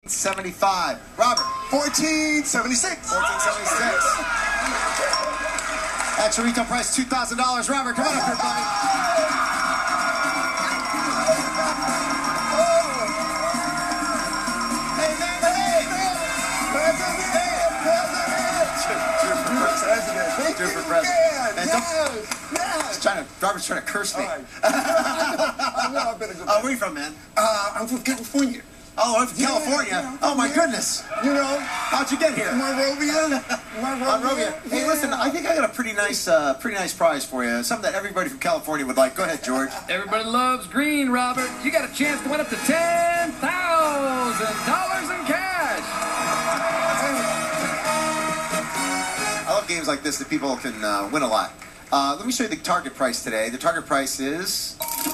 $14.75. Robert. $14.76. Actual retail price $2,000. Robert, come on up here, buddy. Hey, man, hey! Drew for president. Man, Robert's trying to curse me. Right. I know I better go back. Where are you from, man? I'm from California. Oh, I'm from California. Yeah, oh, my goodness. You know. How'd you get here? Monrovia. Monrovia. Hey, listen, I think I got a pretty nice prize for you. Something that everybody from California would like. Go ahead, George. Everybody loves green, Robert. You got a chance to win up to $10,000 in cash. I love games like this that people can win a lot. Let me show you the target price today. The target price is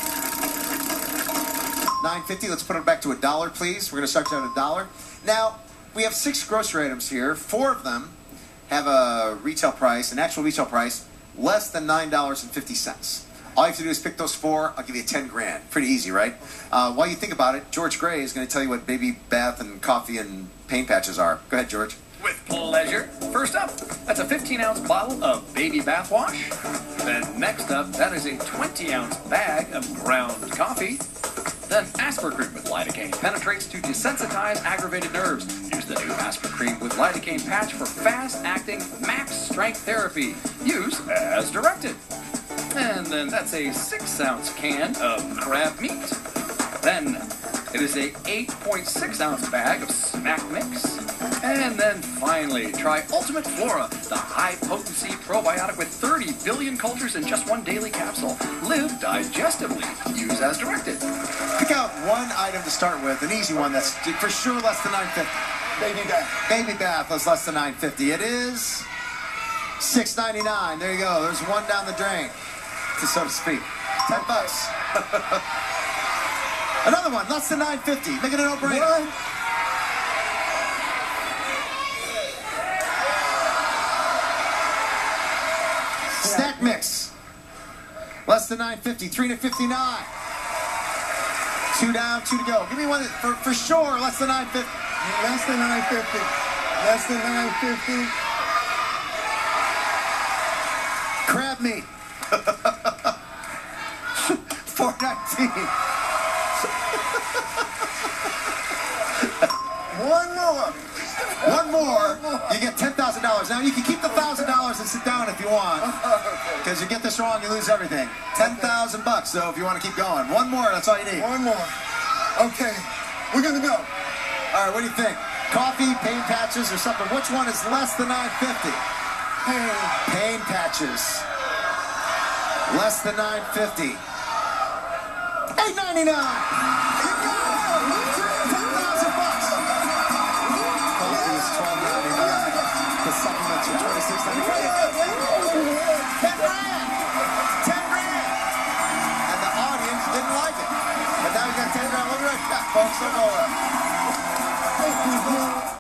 $9.50. Let's put it back to $1, please. We're going to start you at $1. Now, we have 6 grocery items here. 4 of them have a retail price, an actual retail price, less than $9.50. All you have to do is pick those 4. I'll give you 10 grand. Pretty easy, right? While you think about it, George Gray is going to tell you what baby bath and coffee and pain patches are. Go ahead, George. With pleasure. First up, that's a 15-ounce bottle of baby bath wash. Then next up, that is a 20-ounce bag of ground coffee. Then Aspercream with lidocaine penetrates to desensitize aggravated nerves. Use the new Aspercream with lidocaine patch for fast-acting max strength therapy. Use as directed. And then that's a 6-ounce can of crab meat. Then it is a 8.6-ounce bag of Smack Mix. And then finally, try Ultimate Flora, the high-potency probiotic with 30 billion cultures in just 1 daily capsule. Live digestively. Use as directed. Pick out one item to start with, an easy one that's for sure less than $9.50. Baby bath. Baby bath is less than $9.50. It is $6.99. There you go. There's one down the drain, so to speak. $10. Another one, less than $9.50. Make it a no-brainer. Snack Mix. Less than $9.50. $3 to $59. 2 down, 2 to go. Give me one that for sure less than $9.50. Less than $9.50. Less than $9.50. Crab meat. $4.19. One more. One more. You get $10,000. Now you can keep the $1,000 and sit down if you want. Because you get this wrong, you lose everything. $10,000 though if you want to keep going. One more, that's all you need. One more. Okay, we're gonna go. All right, what do you think? Coffee, pain patches, or something? Which one is less than $9.50? Pain patches. Less than $9.50. $8.99. The supplements are $26.95. $10 grand. $10 grand. And the audience didn't like it. But now you got $10 grand. We'll be right back, folks. Don't go away.